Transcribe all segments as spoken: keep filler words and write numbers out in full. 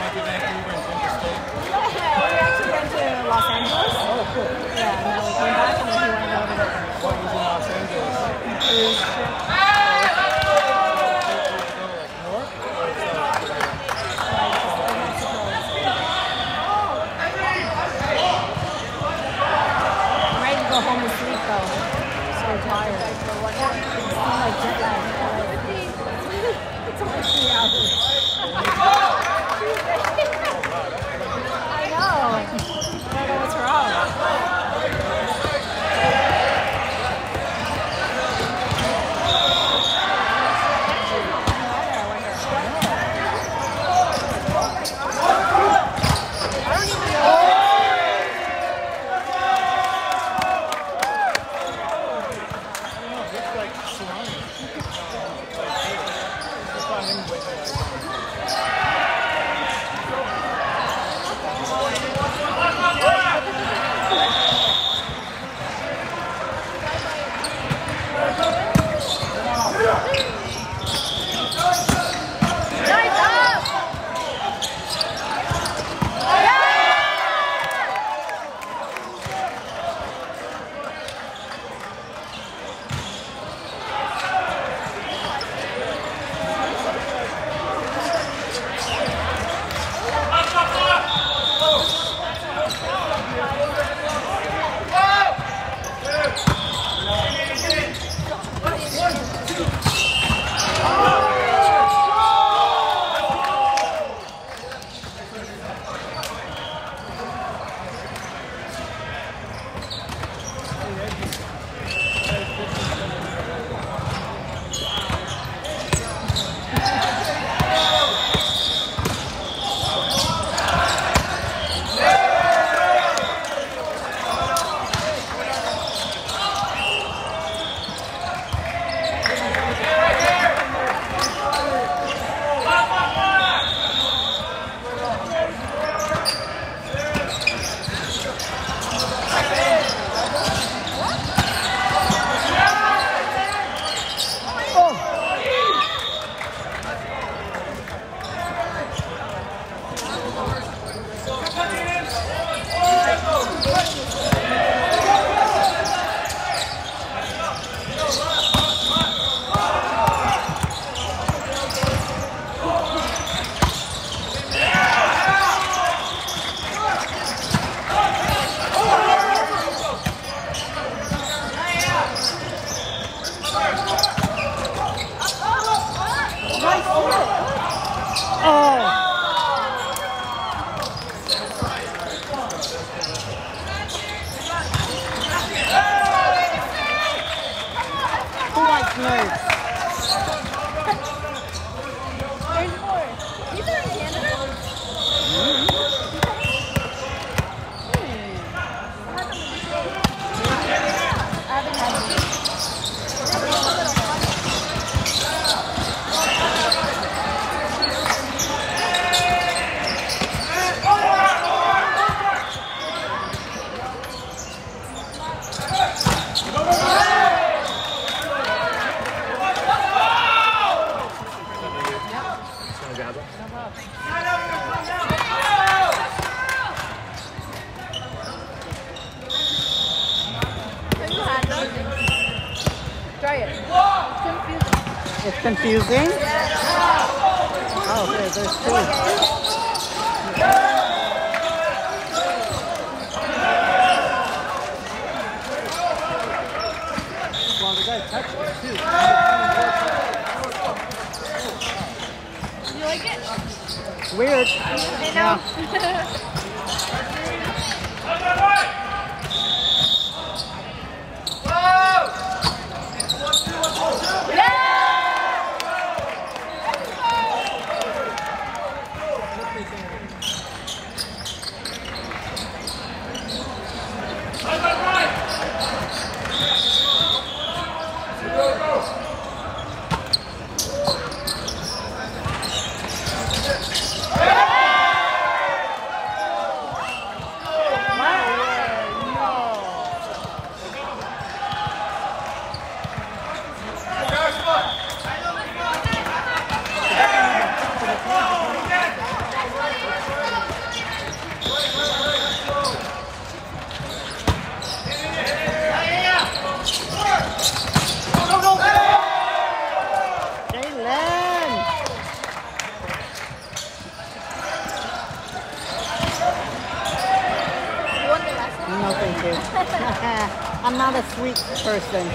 went to Vancouver and Interstate? Yeah, we actually went to Los Angeles. Oh, cool. Yeah, and then we came back and then he went over there. What was in Los Angeles? Cruise ship. North or south? I'm ready to go home and sleep though. So tired. It's like jet lag. It's only three hours. I know. I don't know what's wrong. It's confusing? Oh, okay, there's two. Well, the guy touched it too. You like it? It's weird. I know. to. I'm not a sweet person.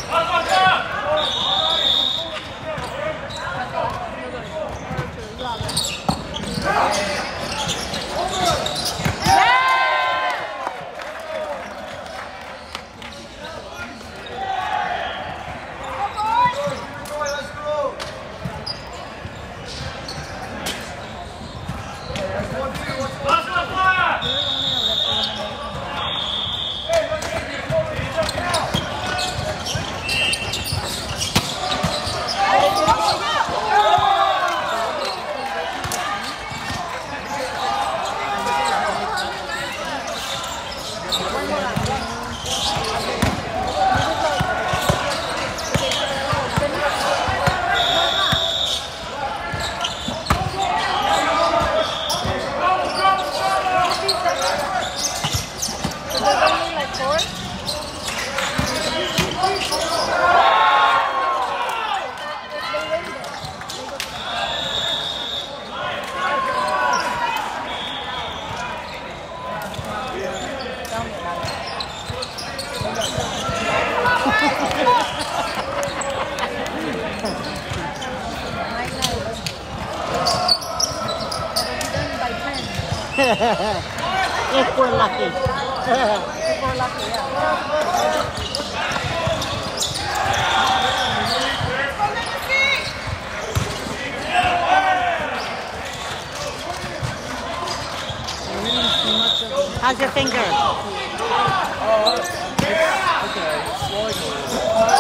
If we're lucky. If we're lucky, yeah. How's your finger? Oh, it's okay. It's swelling a little.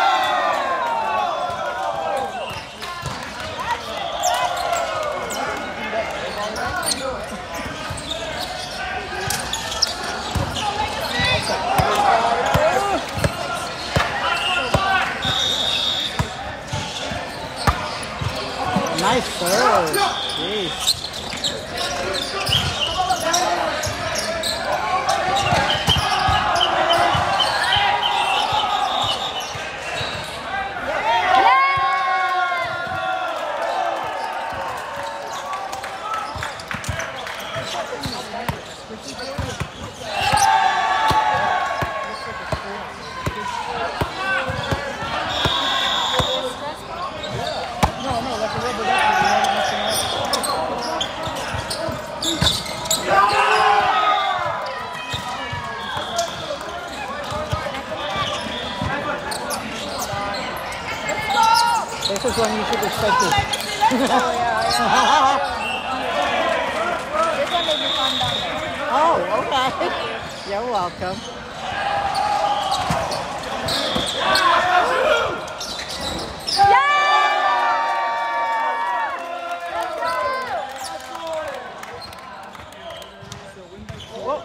Nice serve. Jeez. This is when you should expect it. Oh, yeah, yeah. This one made me calm down. Oh, okay. You're welcome. Whoa.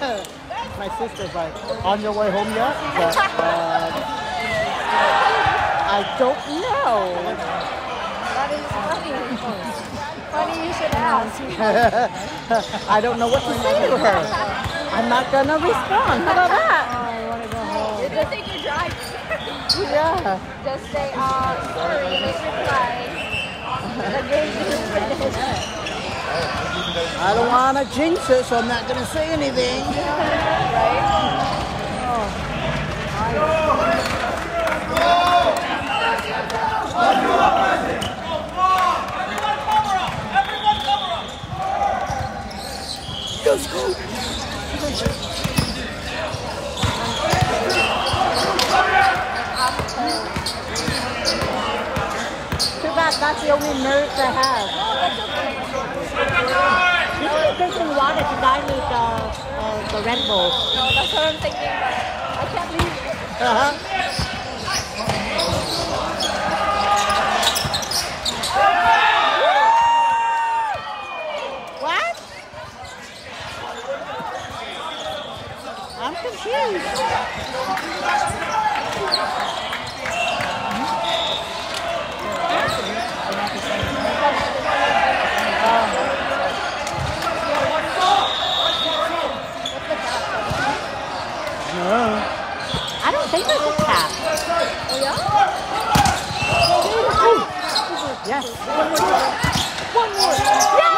My sister's like, on your way home yet? But, uh, I don't know. That is funny. Funny you should ask. I don't know what to say to her. I'm not gonna respond. How about that? Oh, I want to go home. You just think you're driving. Yeah. Just say, uh, sorry, please reply. The game is finished. I don't want to jinx it, so I'm not gonna say anything. Right? Let's go. Too bad that's the only nerves I have. You should have drinking water to dilute uh, uh, the Red Bull. No, that's what I'm thinking, but I can't leave. Uh-huh. What? I'm confused. No. I don't think there's a tap. Oh, yeah? Yes. One more. Yeah!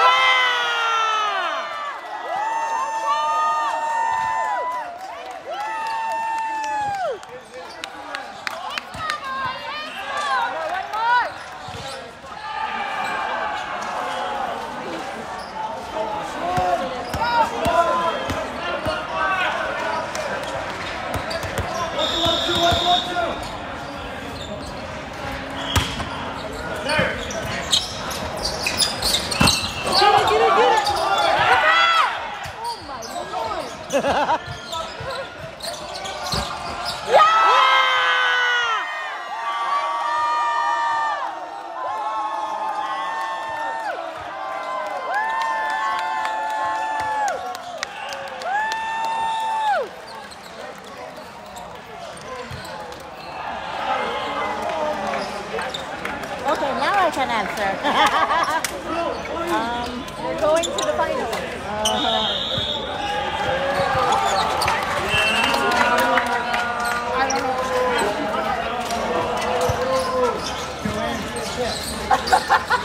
Okay, now I can answer. um, We're going to the final. I don't know.